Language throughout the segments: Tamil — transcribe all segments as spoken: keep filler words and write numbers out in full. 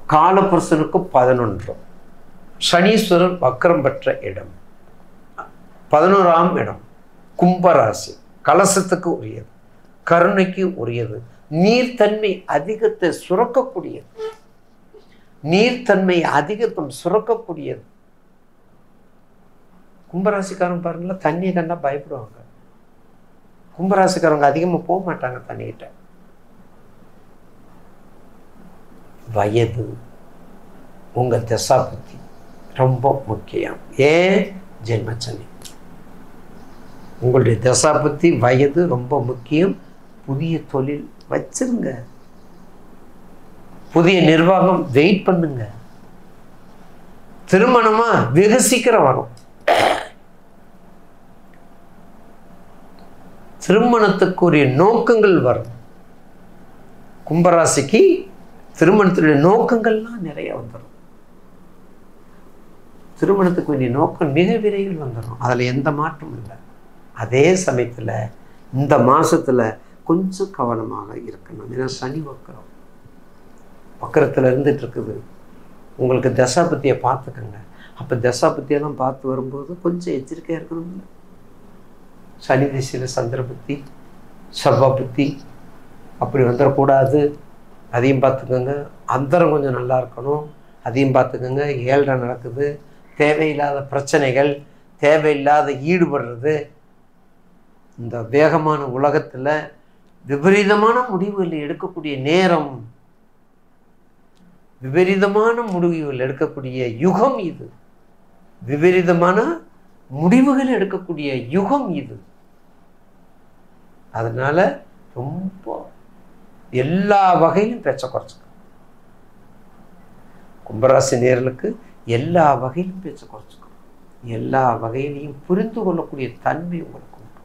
காலபுருஷனுக்கு பதினொன்று. சனீஸ்வரர் வக்கரம் பெற்ற இடம் பதினோராம் இடம். கும்பராசி கலசத்துக்கு உரியது, கருணைக்கு உரியது, நீர்த்தன்மை அதிகத்தை சுரக்கக்கூடியது, நீர்த்தன்மை அதிகத்தும் சுரக்கக்கூடியது. கும்பராசிக்காரங்க பாருங்களா, தண்ணியை கண்டா பயப்படுவாங்க. கும்பராசிக்காரங்க அதிகமாக போக மாட்டாங்க தண்ணிக்கிட்ட. வயது உங்க தசாபுத்தி ரொம்ப முக்கியம். ஏன்? ஜென்மச்சனி. உங்களுடைய தசாபுத்தி வயது ரொம்ப முக்கியம். புதிய தொழில் வச்சிருங்க, புதிய நிர்வாகம் வெயிட் பண்ணுங்க. திருமணமா வெகு சீக்கிரம் வரும். திருமணத்துக்குரிய நோக்கங்கள் வரும். கும்பராசிக்கு திருமணத்துடைய நோக்கங்கள்லாம் நிறைய வந்துடும். திருமணத்துக்கு வேண்டிய நோக்கம் மிக விரைவில் வந்துடும். அதில் எந்த மாற்றமும் இல்லை. அதே சமயத்தில் இந்த மாதத்தில் கொஞ்சம் கவனமாக இருக்கணும். ஏன்னா சனி வக்கரம் வக்கரத்தில் இருந்துட்டு இருக்குது. உங்களுக்கு தசாபத்தியை பார்த்துக்கங்க. அப்போ தசாபத்தியெல்லாம் பார்த்து வரும்போது கொஞ்சம் எச்சரிக்கையாக இருக்கணும்ல. சனி திசையில் சந்திர புத்தி, செவ்வாய் புத்தி அப்படி வந்துடக்கூடாது. அதையும் பார்த்துக்கோங்க. அந்தரம் கொஞ்சம் நல்லா இருக்கணும், அதையும் பார்த்துக்கோங்க. ஏழரை நடக்குது, தேவையில்லாத பிரச்சனைகள், தேவையில்லாத ஈடுபடுறது. இந்த வேகமான உலகத்தில் விபரீதமான முடிவுகள் எடுக்கக்கூடிய நேரம், விபரீதமான முடிவுகள் எடுக்கக்கூடிய யுகம் இது. விபரீதமான முடிவுகள் எடுக்கக்கூடிய யுகம் இது. அதனால ரொம்ப எல்லா வகையிலும் பேச்ச குறைச்சிக்கணும். கும்பராசி நேயர்களுக்கு எல்லா வகையிலும் பேச்ச குறைச்சிக்கணும். எல்லா வகையிலையும் புரிந்து கொள்ளக்கூடிய தன்மை உங்களுக்கு உண்டு.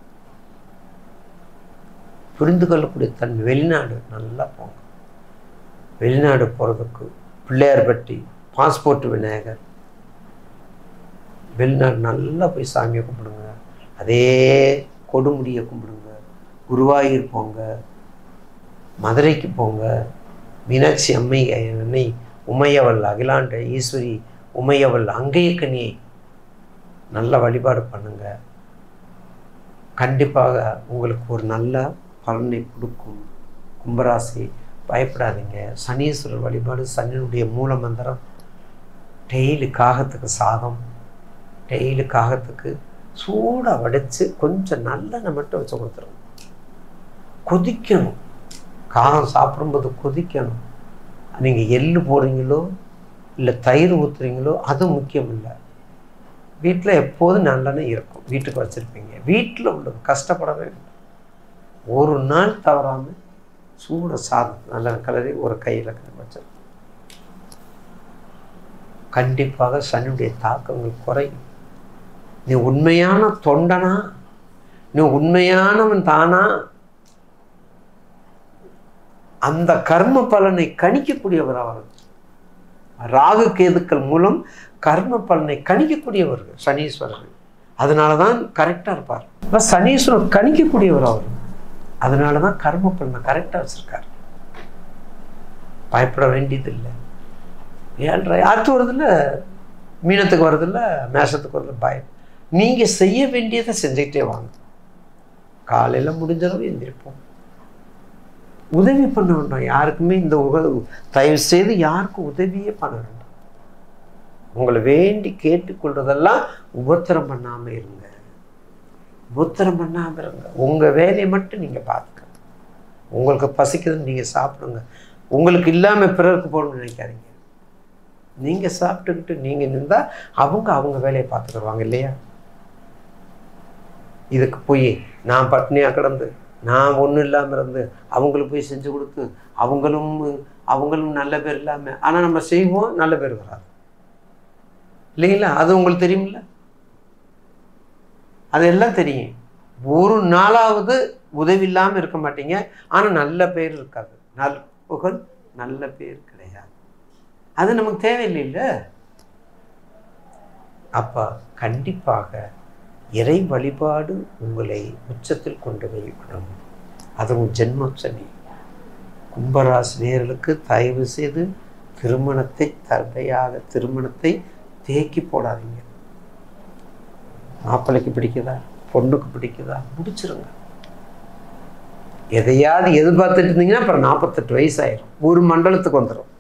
புரிந்து கொள்ளக்கூடிய தன்மை. வெளிநாடு நல்லா போங்க. வெளிநாடு போகிறதுக்கு பிள்ளையார்பட்டி, பாஸ்போர்ட் விநாயகர், வெளிநாடு நல்லா போய் சாமியை கும்பிடுங்க. அதே கொடுமுடியை கும்பிடுங்க. குருவாயூர் போங்க, மதுரைக்கு போங்க. மீனாட்சி அம்மை அன்னை உமையவள் அகிலாண்ட ஈஸ்வரி உமையவள் அங்கையக்கனியை நல்ல வழிபாடு பண்ணுங்க. கண்டிப்பாக உங்களுக்கு ஒரு நல்ல பலனை கொடுக்கும். கும்பராசி பயப்படாதீங்க. சனீஸ்வரர் வழிபாடு, சனியினுடைய மூல மந்திரம். டெய்லி காகத்துக்கு சாதம், டெய்லி காகத்துக்கு சூடாக வடித்து கொஞ்சம் நல்லெண்ணெய் மட்டும் வச்சு கொடுத்துருங்க. கொதிக்கணும். காகம் சாப்பிடும்போது கொதிக்கணும். நீங்கள் எள்ளு போடுறீங்களோ இல்லை தயிர் ஊற்றுறீங்களோ அது முக்கியம் இல்லை. வீட்டில் எப்போதும் நல்லெண்ணெய் இருக்கும், வீட்டுக்கு வச்சுருப்பீங்க. வீட்டில் உள்ளது கஷ்டப்படவே இல்லை. ஒரு நாள் தவறாமல் சூட சாதம் நல்லெண்ணெய் கலரி ஒரு கையில் வச்சிருக்கோம். கண்டிப்பாக சனியுடைய தாக்கங்கள் குறையும். நீ உண்மையான தொண்டனா, நீ உண்மையானவன் தானா, அந்த கர்ம பலனை கணிக்கக்கூடியவர் அவர். ராகு கேதுக்கள் மூலம் கர்ம பலனை கணிக்கக்கூடியவர்கள் சனீஸ்வரர்கள். அதனால தான் கரெக்டாக இருப்பார். இப்போ சனீஸ்வரர் கணிக்கக்கூடியவர் அவர். அதனால தான் கர்ம பலனை கரெக்டாக வச்சிருக்கார். பயப்பட வேண்டியது இல்லை. ஏழ்ரை ஆற்று வருதில்ல, மீனத்துக்கு வருதில்ல, மேஷத்துக்கு வருதில்ல, பயம். நீங்கள் செய்ய வேண்டியதை செஞ்சுக்கிட்டே வாங்க. காலையில் முடிஞ்சளவு எந்திரிப்போம். உதவி பண்ண வேண்டாம் யாருக்குமே. இந்த உக தயவு செய்து யாருக்கும் உதவியே பண்ண வேண்டாம். உங்களை வேண்டி கேட்டுக்கொள்றதெல்லாம் உபத்திரம் பண்ணாமல் இருங்க. உபத்திரம் பண்ணாமல் இருங்க. உங்கள் வேலையை மட்டும் நீங்கள் பார்த்துக்கங்க. உங்களுக்கு பசிக்குதுன்னு நீங்கள் சாப்பிடுங்க. உங்களுக்கு இல்லாமல் பிறருக்கு போகணும்னு நினைக்காதீங்க. நீங்கள் சாப்பிட்டுக்கிட்டு நீங்கள் இருந்தால் அவங்க அவங்க வேலையை பார்த்துக்கிடுவாங்க இல்லையா? இதுக்கு போய் நான் பட்னியாக கிடந்து நான் ஒன்றும் இல்லாமல் இருந்து அவங்களுக்கு போய் செஞ்சு கொடுத்து அவங்களும் அவங்களும் நல்ல பேர் இல்லாமல், ஆனால் நம்ம செய்வோம் நல்ல பேர் வராது இல்லைங்களா? அது உங்களுக்கு தெரியுமில்ல? அதெல்லாம் தெரியும். ஒரு நாளாவது உதவி இல்லாமல் இருக்க மாட்டீங்க, ஆனால் நல்ல பேர் இருக்காது. நல் புகழ் நல்ல பேர் கிடையாது. அது நமக்கு தேவையில்லைல்ல. அப்போ கண்டிப்பாக இறை வழிபாடு உங்களை உச்சத்தில் கொண்டு வைக்கணும். அதுவும் ஜென்ம சனி. கும்பராசி நேயர்களுக்கு தயவு செய்து திருமணத்தை தடையாக திருமணத்தை தேக்கி போடாதீங்க. மாப்பிள்ளைக்கு பிடிக்குதா, பொண்ணுக்கு பிடிக்குதா, முடிச்சிருங்க. எதையாவது எதிர்பார்த்துட்டு இருந்தீங்கன்னா அப்புறம் நாற்பத்தெட்டு வயசு ஆயிரும், ஒரு மண்டலத்துக்கு வந்துடும்.